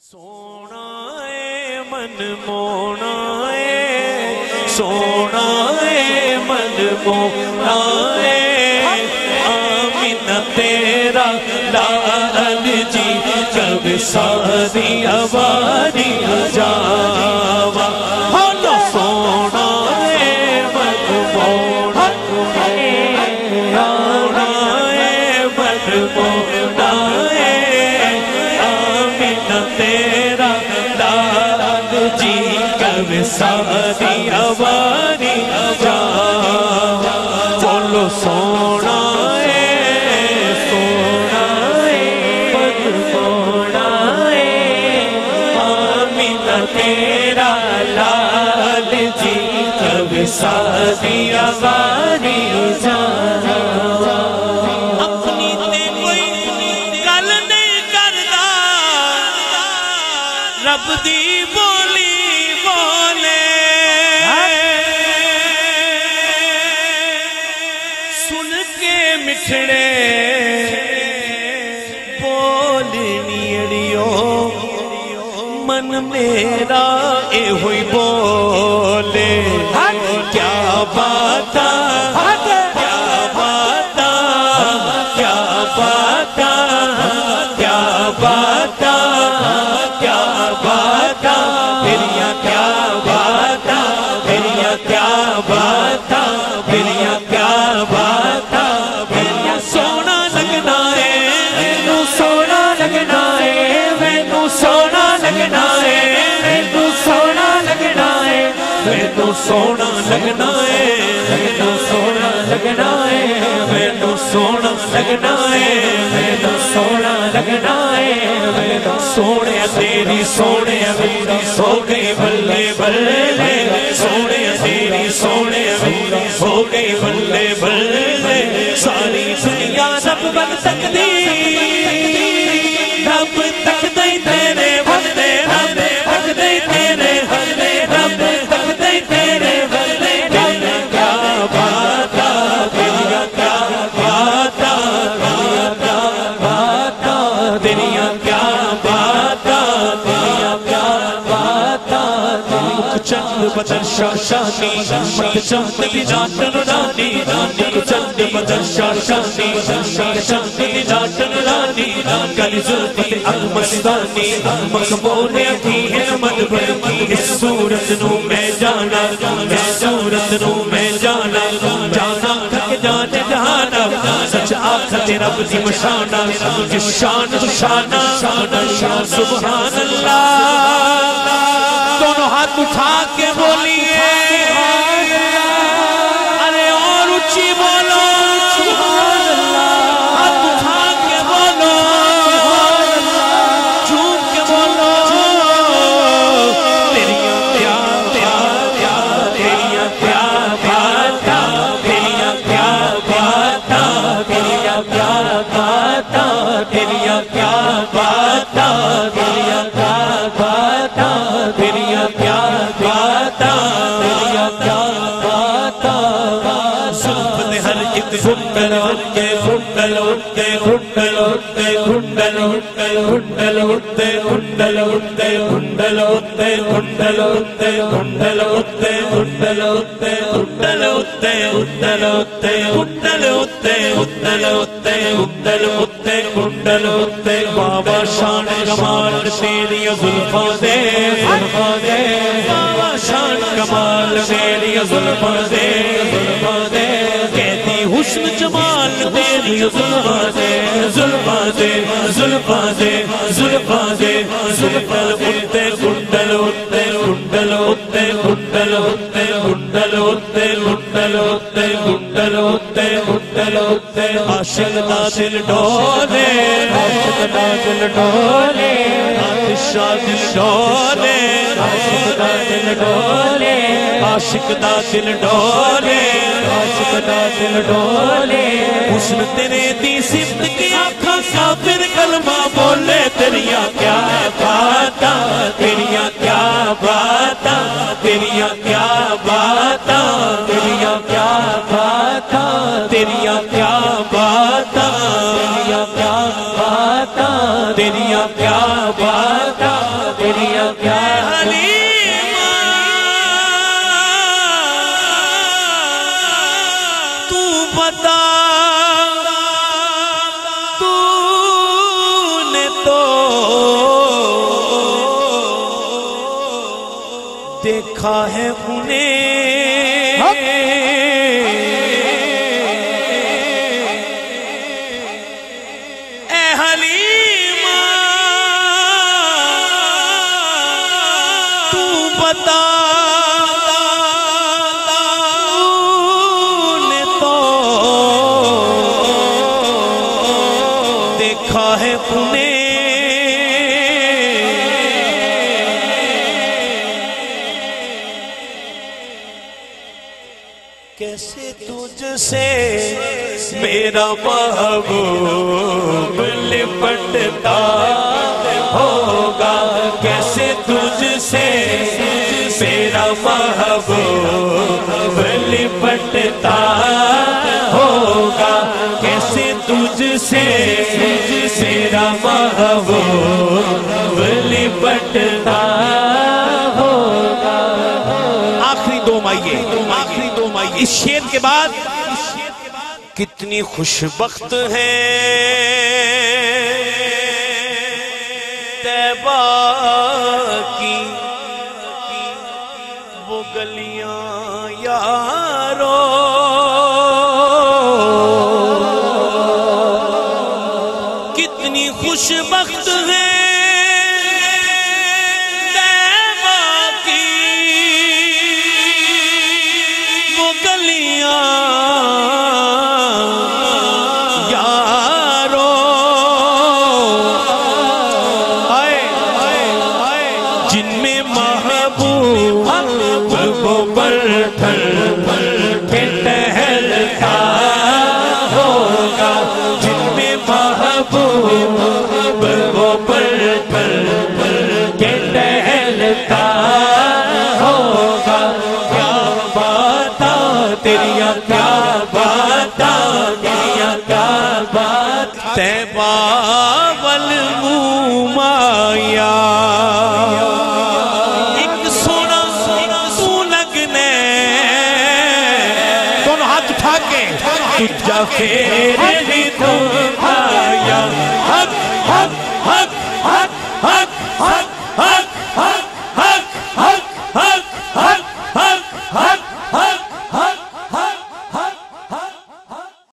سونا اے من مونا اے سونا اے من مونا اے آمینہ تیرا لال جی جب ساری آبادی جاوا ہلو سونا اے من مونا اے آنا اے من مونا اے آمینہ تیرا لال جی جب ساری آبادی جاوا بولو سونا تیرا لال جی کب سادی آبادی جاوا اپنی تے کوئی گل نہیں کردا رب دی بولی بولے سن کے مٹھڑے بول نیڑیوں من میرا اے ہوئی بولے کیا باتا کیا باتا کیا باتا کیا باتا کیا باتا پھریا کیا باتا پھریا کیا باتا پھریا کیا باتا پھریا سونا لگنا ہے مینوں سونا لگنا ہے مینوں سونا لگنا ہے مینوں سونا لگنا ہے مینوں سونا لگنا ہے مینوں سونا لگنا ہے مینوں سونا لگنا ہے مینوں سونا لگنا ہے مینوں سونے تیری سونے میری سو گئی بلے بلے سونے تیری سونے میری سو گئی بلے بلے ساری دنیا رب بن سکتی رب تک دے تیرے بندے رب تک دے تیرے بندے رب تک دے تیرے بندے تیرا کیا باتا تیرا کیا باتا تیرا کیا باتا تیرا کیا باتا تیرا کیا باتا مکھ چند بدر شاہ شانی مکھ چند دی جاٹن رانی مکھ چند بدر شاہ شانی مکھ چند دی جاٹن رانی کلی زلفت اکمستانی مقبول تھی ہے مدبر کی اس صورت نو میں جانا اس صورت نو میں جانا جانا تھک جانے جہانا سچ آخت رب دی مشانہ جس شان شانہ شان سبحان اللہ دونوں ہاتھ اٹھا کے بولیے ارے اور اچھی بولو ہاتھ اٹھا کے بولو جھوم کے بولو تیریا کیا تیریا کیا باتا تیریا کیا باتا تیریا کیا باتا تیریا کیا باتا تیریا کیا باتا تیریا کیا باتا تیریا کیا باتا سلف نے ہر ایک گھنڈل اٹھتے گھنڈل اٹھتے گھنڈل اٹھتے گھنڈل اٹھتے گھنڈل اٹھتے گھنڈل اٹھتے گھنڈل اٹھتے گھنڈل اٹھتے گھنڈل اٹھتے گھنڈل اٹھتے گھنڈل اٹھتے گھنڈل اٹھتے گھنڈل اٹھتے گھنڈل اٹھتے گھنڈل اٹھتے گھنڈل اٹھتے بابا شان کمال تیری زلفاں دے زلفاں دے بابا شان کمال تیری زلفاں دے زلفاں دے کہتی حسن جمال تیری زلفاں دے زلفاں دے زلفاں دے زلفاں دے زلفاں اٹھتے گھنڈل اٹھتے گھنڈل اٹھتے گھنڈل اٹھتے گھنڈل اٹھتے گھنڈل اٹھتے گھنڈل اٹھتے گھنڈل اٹھتے عاشق دا دل ڈولے عاشق دا دل ڈولے عاشق دل ڈولے عاشق دا دل ڈولے عاشق دا دل ڈولے عاشق دا دل ڈولے حسن تیرے دی صفت کی آنکھاں کافر کلمہ بولے تیریا کیا باتا تیریا کیا باتا تیریا کیا باتا تیریا کیا باتا تیریا کیا باتا تیریا کیا باتا تیریا کیا باتا تیریا کیا حلیمہ تو بتا تو نے تو دیکھا ہے انہیں اے حلیمہ تو بتا نے تو دیکھا ہے انہیں کیسے تجھ سے میرا محبوب لپٹتا ہوگا کیسے تجھ سے میرا محبوب لپٹتا ہوگا کیسے تجھ سے میرا محبوب لپٹتا ہوگا آخری دو مائیے اس شعر کے بعد کتنی خوشبخت ہیں طیبہ کی وہ گلیاں یارو کتنی خوشبخت ہیں طیبہ والمومایا ایک سونا تو لگنے دونوں ہاتھ اٹھا کے تجھا پھر بھی تو آیا حق حق حق حق